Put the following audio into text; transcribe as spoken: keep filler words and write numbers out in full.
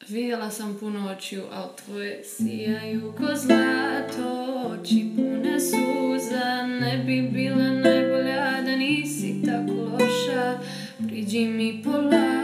Vidjela sam puno očiju, al tvoje sijaju ko zlato. Oči pune suza, ne bi bila najbolja da nisi tako loša. Priđi mi polako.